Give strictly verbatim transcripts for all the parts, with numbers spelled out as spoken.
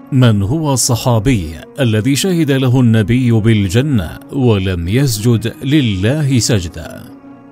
من هو الصحابي الذي شهد له النبي بالجنة ولم يسجد لله سجدة؟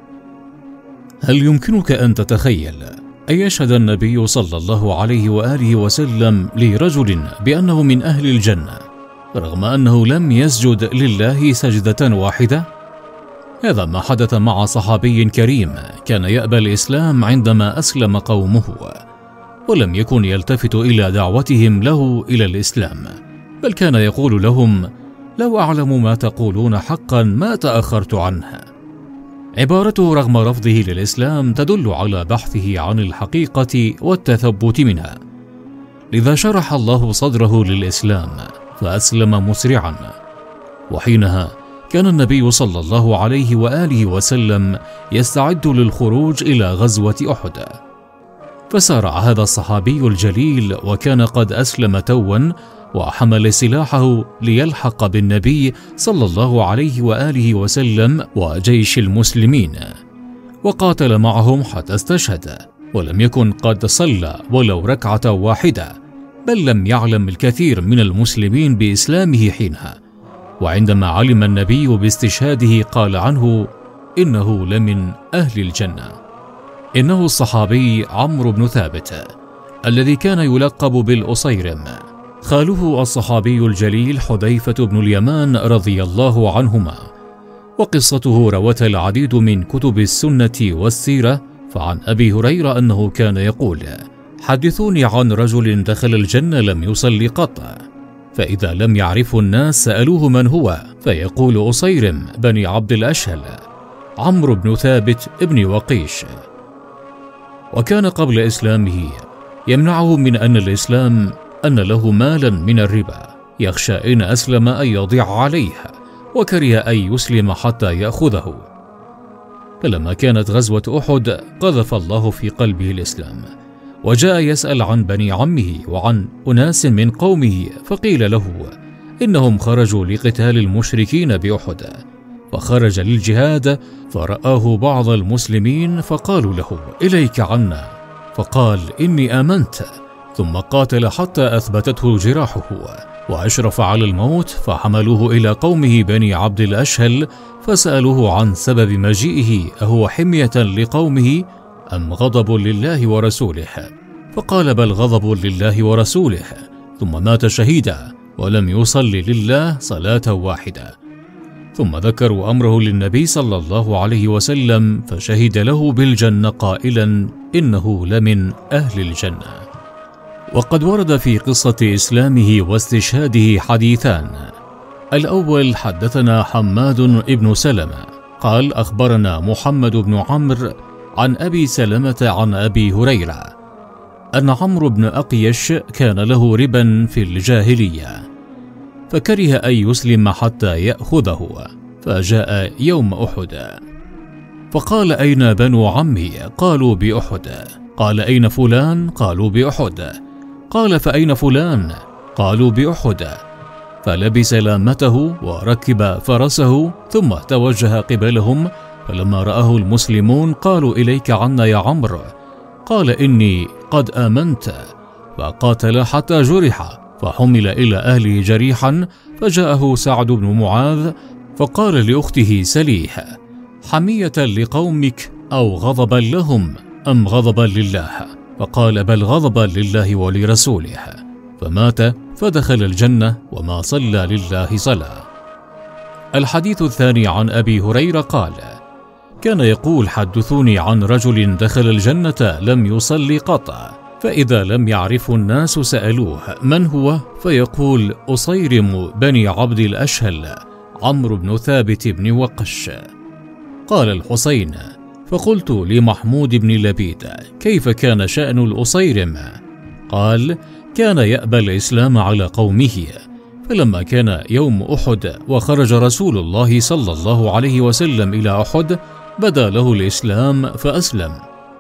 هل يمكنك أن تتخيل أن يشهد النبي صلى الله عليه وآله وسلم لرجل بأنه من أهل الجنة رغم أنه لم يسجد لله سجدة واحدة؟ هذا ما حدث مع صحابي كريم كان يأبى الإسلام عندما أسلم قومه، ولم يكن يلتفت إلى دعوتهم له إلى الإسلام، بل كان يقول لهم: لو أعلم ما تقولون حقا ما تأخرت عنها. عبارته رغم رفضه للإسلام تدل على بحثه عن الحقيقة والتثبت منها، لذا شرح الله صدره للإسلام فأسلم مسرعا. وحينها كان النبي صلى الله عليه وآله وسلم يستعد للخروج إلى غزوة أحد، فسارع هذا الصحابي الجليل وكان قد أسلم توا وحمل سلاحه ليلحق بالنبي صلى الله عليه وآله وسلم وجيش المسلمين، وقاتل معهم حتى استشهد، ولم يكن قد صلى ولو ركعة واحدة، بل لم يعلم الكثير من المسلمين بإسلامه حينها. وعندما علم النبي باستشهاده قال عنه: إنه لمن أهل الجنة. إنه الصحابي عمرو بن ثابت الذي كان يلقب بالأصيرم، خاله الصحابي الجليل حذيفة بن اليمان رضي الله عنهما، وقصته روتها العديد من كتب السنة والسيرة. فعن أبي هريرة أنه كان يقول: حدثوني عن رجل دخل الجنة لم يصل قط، فإذا لم يعرفه الناس سألوه من هو، فيقول: أصيرم بني عبد الأشهل، عمرو بن ثابت ابن وقيش. وكان قبل إسلامه يمنعه من أن الإسلام أن له مالا من الربا، يخشى إن أسلم أن يضيع عليه، وكره أن يسلم حتى يأخذه. فلما كانت غزوة أحد قذف الله في قلبه الإسلام، وجاء يسأل عن بني عمه وعن أناس من قومه، فقيل له إنهم خرجوا لقتال المشركين بأحد، فخرج للجهاد، فرآه بعض المسلمين فقالوا له: إليك عنا، فقال: إني آمنت، ثم قاتل حتى أثبتته جراحه، وأشرف على الموت، فحملوه إلى قومه بني عبد الأشهل، فسألوه عن سبب مجيئه أهو حمية لقومه أم غضب لله ورسوله، فقال: بل غضب لله ورسوله، ثم مات شهيدا ولم يصلي لله صلاة واحدة. ثم ذكروا أمره للنبي صلى الله عليه وسلم فشهد له بالجنة قائلا: إنه لمن أهل الجنة. وقد ورد في قصة إسلامه واستشهاده حديثان. الأول حدثنا حماد بن سلمة قال: أخبرنا محمد بن عمرو عن أبي سلمة عن أبي هريرة أن عمرو بن أقيش كان له ربا في الجاهلية، فكره أن يسلم حتى يأخذه، فجاء يوم أحد فقال: أين بنو عمي؟ قالوا: بأحد. قال: أين فلان؟ قالوا: بأحد. قال: فأين فلان؟ قالوا: بأحد. فلبس لامته وركب فرسه ثم توجه قبلهم، فلما رآه المسلمون قالوا: إليك عنا يا عمرو. قال: إني قد آمنت، فقاتل حتى جرح، فحمل إلى أهله جريحا، فجاءه سعد بن معاذ فقال لأخته سليح: حمية لقومك أو غضبا لهم أم غضبا لله؟ فقال: بل غضبا لله ولرسوله، فمات فدخل الجنة وما صلى لله صلاة. الحديث الثاني عن أبي هريرة قال: كان يقول: حدثوني عن رجل دخل الجنة لم يصلي قط، فإذا لم يعرف الناس سألوه من هو، فيقول: أصيرم بني عبد الأشهل، عمرو بن ثابت بن وقش. قال الحسين: فقلت لمحمود بن لبيد: كيف كان شأن الأصيرم؟ قال: كان يأبى الإسلام على قومه، فلما كان يوم أحد وخرج رسول الله صلى الله عليه وسلم إلى أحد بدا له الإسلام فأسلم،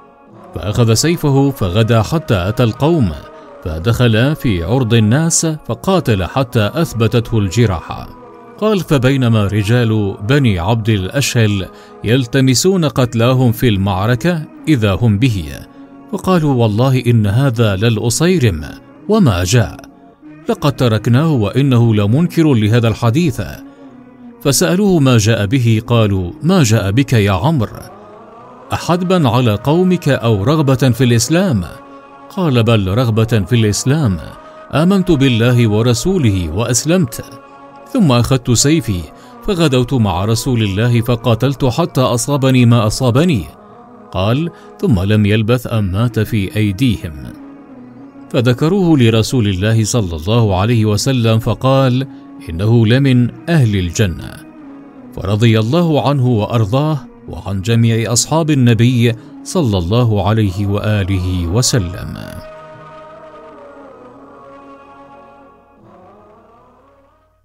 فأخذ سيفه فغدا حتى أتى القوم، فدخل في عرض الناس فقاتل حتى أثبتته الجراحة. قال: فبينما رجال بني عبد الأشهل يلتمسون قتلاهم في المعركة إذا هم به، فقالوا: والله إن هذا للأصيرم وما جاء. لقد تركناه وإنه لمنكر لهذا الحديث. فسألوه ما جاء به، قالوا: ما جاء بك يا عمرو؟ أحدبا على قومك أو رغبة في الإسلام؟ قال: بل رغبة في الإسلام، آمنت بالله ورسوله وأسلمت، ثم أخذت سيفي فغدوت مع رسول الله فقاتلت حتى أصابني ما أصابني. قال: ثم لم يلبث أن مات في أيديهم. فذكروه لرسول الله صلى الله عليه وسلم فقال: إنه لمن أهل الجنة. فرضي الله عنه وأرضاه وعن جميع أصحاب النبي صلى الله عليه وآله وسلم.